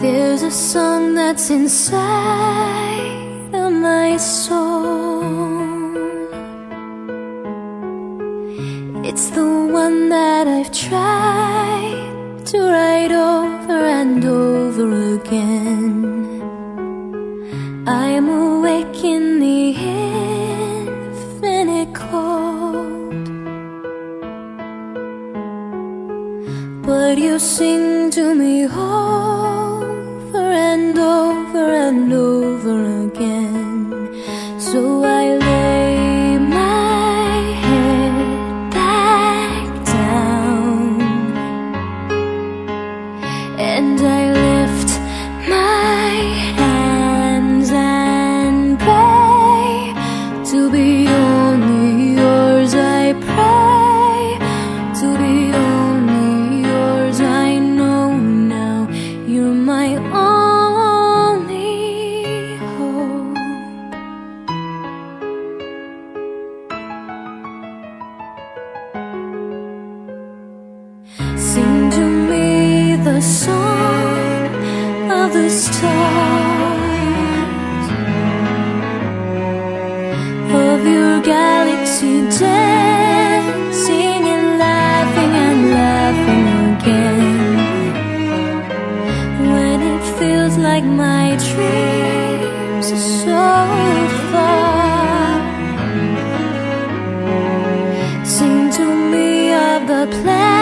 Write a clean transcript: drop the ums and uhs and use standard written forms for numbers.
There's a song that's inside of my soul. It's the one that I've tried to write over and over again. I'm awake in the infinite cold, but you sing to me over and over and over again. So I lay my head back down and I lift my hands and pray to be only yours. I pray to be only yours. I know now you're my only hope. Sing to me the song of the stars, of your galaxy dancing and laughing again. When it feels like my dreams are so far, sing to me of the plan